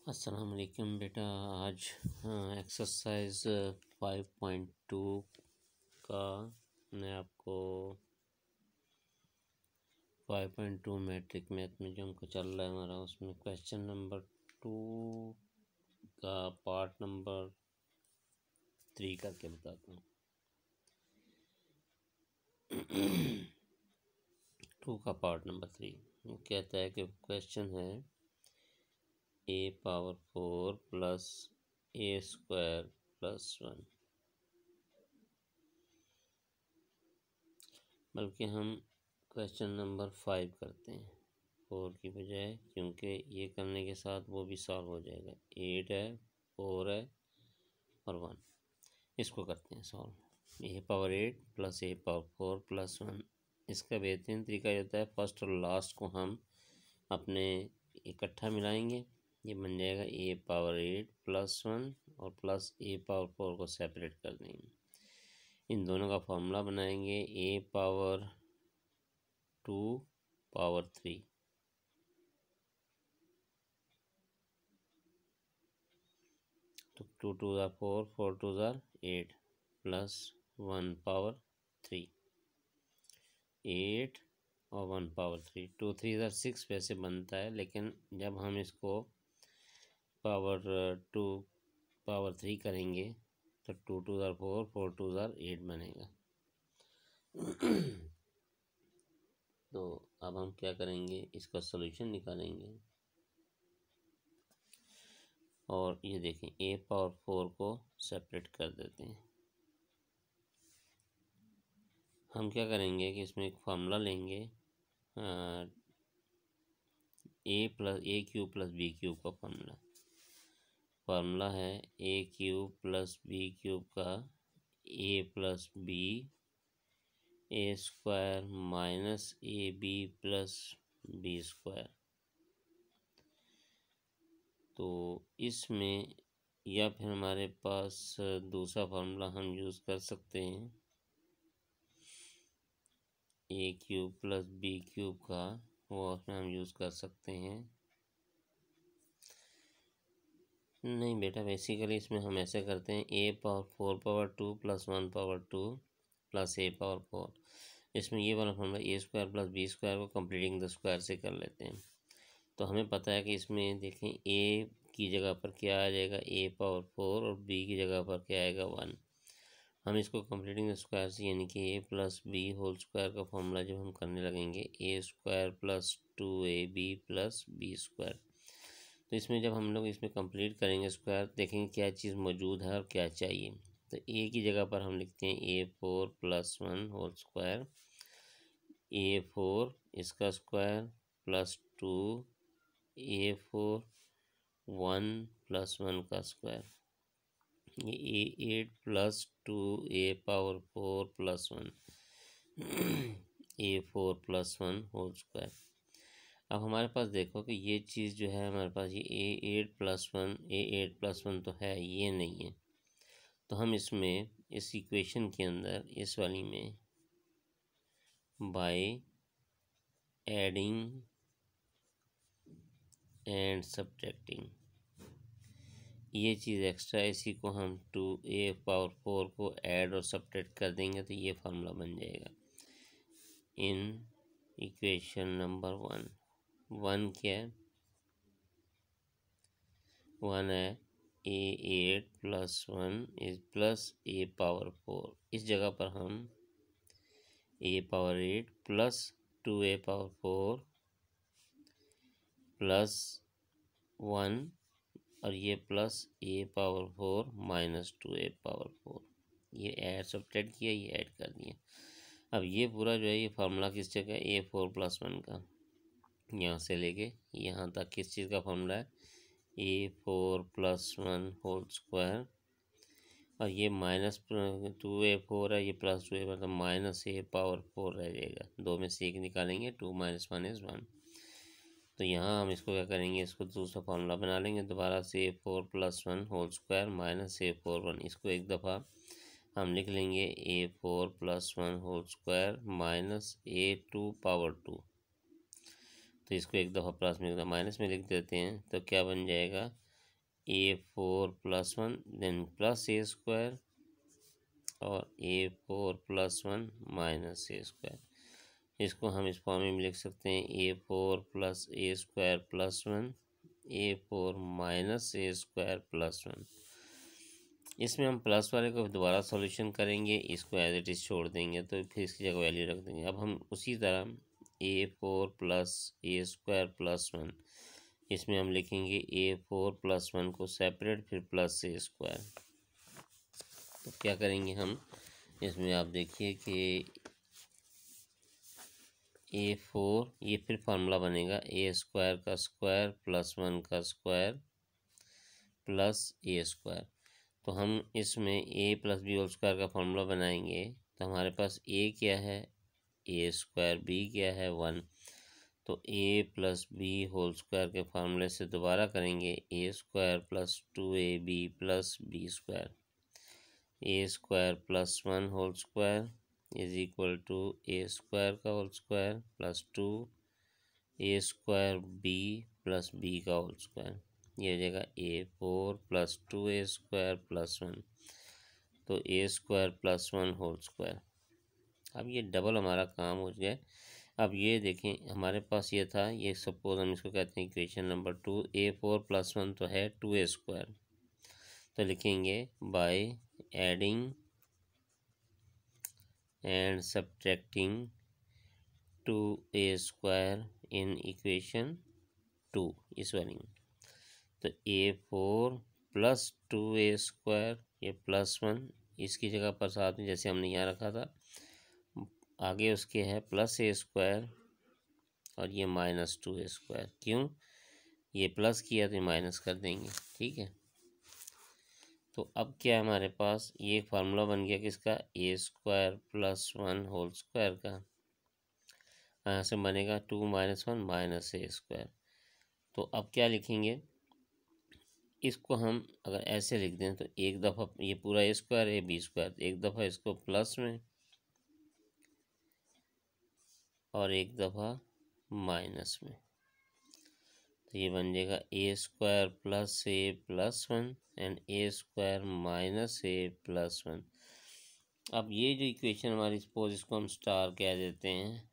अस्सलाम वालेकुम बेटा। आज एक्सरसाइज 5.2 का मैं आपको 5.2 मैट्रिक मैथ में जो हमको चल रहा है हमारा, उसमें क्वेश्चन नंबर 2 का पार्ट नंबर 3 करके बताता हूँ। 2 का पार्ट नंबर 3 वो कहता है कि क्वेश्चन है a⁴ प्लस a² प्लस 1, बल्कि हम क्वेश्चन नंबर 5 करते हैं 4 की बजाय, क्योंकि ये करने के साथ वो भी सॉल्व हो जाएगा। 8 है, 4 है और 1, इसको करते हैं solve. a⁴ plus a⁴ plus 1, इसका बेहतरीन तरीका ये होता है फर्स्ट और लास्ट को हम अपने इकट्ठा मिलाएंगे, ये बन जाएगा a⁴ प्लस 1 और प्लस a⁴ को सेपरेट कर देंगे। इन दोनों का फॉर्मूला बनाएंगे a⁴ 2 पावर 3, तो 2 2 ज़ा 4, 4 2 ज़ा 8 प्लस 1 पावर 3, 8 और 1 पावर 3, 2 3 ज़ा 6 वैसे बनता है, लेकिन जब हम इसको पावर 2 पावर 3 करेंगे तो 2 2 ज़ा 4, 4 2 ज़ा 8 बनेगा। तो अब हम क्या करेंगे, इसका सॉल्यूशन निकालेंगे और ये देखें a⁴ को सेपरेट कर देते हैं। हम क्या करेंगे कि इसमें एक फार्मूला लेंगे a³ प्लस b³ का फार्मूला है a³ प्लस b³ का a plus b a² minus ab plus b²। तो इसमें या फिर हमारे पास दूसरा फार्मूला हम यूज़ कर सकते हैं a³ प्लस b³ का, वो उसमें हम यूज़ कर सकते हैं। नहीं बेटा, बेसिकली इसमें हम ऐसे करते हैं a⁴ power 2 plus 1 power 2 plus a⁴। इसमें ये वाला फॉर्मूला a² प्लस b² को कंप्लीटिंग द स्क्वायर से कर लेते हैं। तो हमें पता है कि इसमें देखें a की जगह पर क्या आ जाएगा a⁴ और b की जगह पर क्या आएगा 1। हम इसको कंप्लीटिंग द स्क्वायर से यानी कि a plus b whole square का फॉर्मूला जब हम करने लगेंगे a² plus 2ab plus b²। तो इसमें जब हम लोग इसमें कंप्लीट करेंगे स्क्वायर, देखेंगे क्या चीज़ मौजूद है और क्या चाहिए। तो a की जगह पर हम लिखते हैं a⁴ plus 1 whole square, a⁴ इसका स्क्वायर प्लस 2 a⁴ 1 प्लस 1 का स्क्वायर, ये a8 plus 2 a⁴ plus 1 a⁴ plus 1 whole square. अब हमारे पास देखो कि ये चीज़ जो है हमारे पास ये a8 प्लस 1 तो है, ये नहीं है। तो हम इसमें इस इक्वेशन के अंदर इस वाली में बाय एडिंग एंड सब्ट्रैक्टिंग ये चीज़ एक्स्ट्रा, इसी को हम 2a⁴ को ऐड और सब्ट्रैक्ट कर देंगे तो ये फार्मूला बन जाएगा। इन इक्वेशन नंबर 1 क्या है, 1 है a8 plus 1 is plus a⁴। इस जगह पर हम a⁴ प्लस 2a⁴ प्लस 1 और ये प्लस a⁴ माइनस 2a⁴, ये ऐड सब्ट्रैक्ट किया, ये ऐड कर दिया। अब ये पूरा जो है ये फार्मूला किस जगह है a⁴ प्लस 1 का, यहाँ से लेके यहाँ तक किस चीज़ का फार्मूला है a⁴ प्लस 1 होल स्क्वायर, और ये माइनस 2a⁴ है, ये प्लस 2a मतलब माइनस a⁴ रह जाएगा। 2 में से 1 निकालेंगे, 2 माइनस 1 इज़ 1। तो यहाँ हम इसको क्या करेंगे, इसको दूसरा फार्मूला बना लेंगे दोबारा से a⁴ plus 1 whole square minus a⁴ 1। इसको एक दफ़ा हम लिख लेंगे a⁴ plus 1 whole square minus a2 power 2। तो इसको एक दफ़ा प्लस में एक दफ़ा माइनस में लिख देते हैं, तो क्या बन जाएगा A4+1 देन प्लस ए स्क्वायर और A4+1 माइनस ए स्क्वायर। इसको हम इस फॉर्म में लिख सकते हैं A4 + A² + 1 A4 माइनस ए स्क्वायर प्लस 1। इसमें हम प्लस वाले को दोबारा सॉल्यूशन करेंगे, इसको एज इट इज़ छोड़ देंगे तो फिर इसकी जगह वैल्यू रख देंगे। अब हम उसी तरह A4 + A² + 1 इसमें हम लिखेंगे A4 + 1 को सेपरेट फिर प्लस ए स्क्वायर। तो क्या करेंगे हम इसमें, आप देखिए कि A4 ये फिर फार्मूला बनेगा A² का स्क्वायर प्लस 1 का स्क्वायर प्लस ए स्क्वायर। तो हम इसमें a + b होल स्क्वायर का फार्मूला बनाएंगे तो हमारे पास a क्या है A², b क्या है 1। तो a + b होल स्क्वायर के फार्मूले से दोबारा करेंगे A² + 2ab + b²। A² + 1 whole square is equal to A² का whole square plus 2 A² b + b का होल स्क्वायर। ये हो जाएगा A4 + 2A² + 1। तो A² + 1 होल स्क्वायर। अब ये डबल हमारा काम हो गया। अब ये देखें हमारे पास ये था, ये सपोज हम इसको कहते हैं इक्वेशन नंबर 2। A4 + 1 तो है 2A², तो लिखेंगे by adding and subtracting 2A² in equation 2 इस वाली। तो A4 + 2A² ये प्लस 1 इसकी जगह पर साथ में जैसे हमने यहाँ रखा था, आगे उसके है +A² और ये -2A²। क्यों, ये प्लस किया तो ये माइनस कर देंगे, ठीक है। तो अब क्या है हमारे पास, ये फार्मूला बन गया किसका A² + 1 होल स्क्वायर का। यहाँ से बनेगा 2 - 1 -A²। तो अब क्या लिखेंगे, इसको हम अगर ऐसे लिख दें तो एक दफ़ा ये पूरा A² है B², एक दफ़ा इसको प्लस में और एक दफ़ा माइनस में। तो ये बन जाएगा A² + A + 1 and A² - A + 1। अब ये जो इक्वेशन हमारी, सपोज इसको हम स्टार कह देते हैं,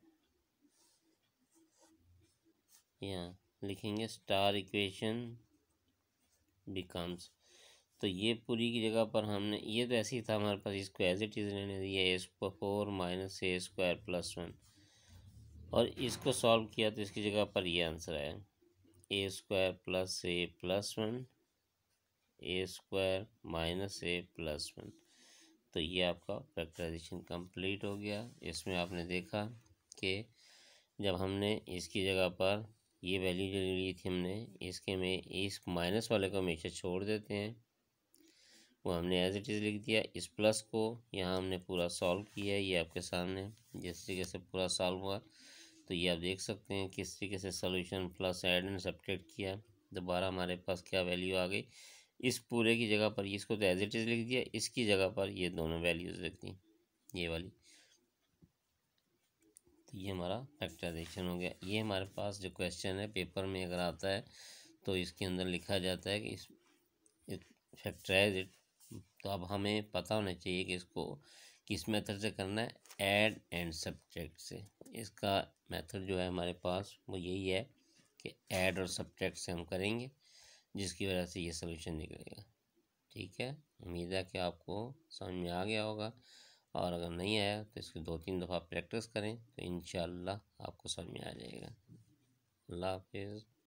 यहाँ लिखेंगे स्टार इक्वेशन बिकम्स। तो ये पूरी की जगह पर हमने, ये तो ऐसे ही था हमारे पास, इसको एज इट इज़ रहने दिया A4 - A² + 1 और इसको सॉल्व किया तो इसकी जगह पर ये आंसर आया A² + A + 1 A² - A + 1। तो ये आपका फैक्टराइजेशन कंप्लीट हो गया। इसमें आपने देखा कि जब हमने इसकी जगह पर ये वैल्यू जो ली थी हमने, इसके में इस माइनस वाले को हमेशा छोड़ देते हैं, वो हमने एज इट इज़ लिख दिया। इस प्लस को यहाँ हमने पूरा सॉल्व किया है, ये आपके सामने जिस तरीके से पूरा सॉल्व हुआ। तो ये आप देख सकते हैं किस तरीके से solution plus add and subtract किया, दोबारा हमारे पास क्या वैल्यू आ गई। इस पूरे की जगह पर इसको तो एज इट इज़ लिख दिया, इसकी जगह पर ये दोनों वैल्यूज़ लिख दी, ये वाली। तो ये हमारा फैक्टराइजेशन हो गया। ये हमारे पास जो क्वेश्चन है पेपर में अगर आता है तो इसके अंदर लिखा जाता है कि इस फैक्टराइज इट। तो अब हमें पता होना चाहिए कि इसको किस मेथड से करना है, ऐड एंड सब्ट्रैक्ट से। इसका मेथड जो है हमारे पास वो यही है कि ऐड और सब्ट्रैक्ट से हम करेंगे, जिसकी वजह से ये सॉल्यूशन निकलेगा। ठीक है, उम्मीद है कि आपको समझ में आ गया होगा, और अगर नहीं आया तो इसको 2-3 दफ़ा प्रैक्टिस करें तो इंशाल्लाह आपको समझ में आ जाएगा। अल्लाह हाफिज़।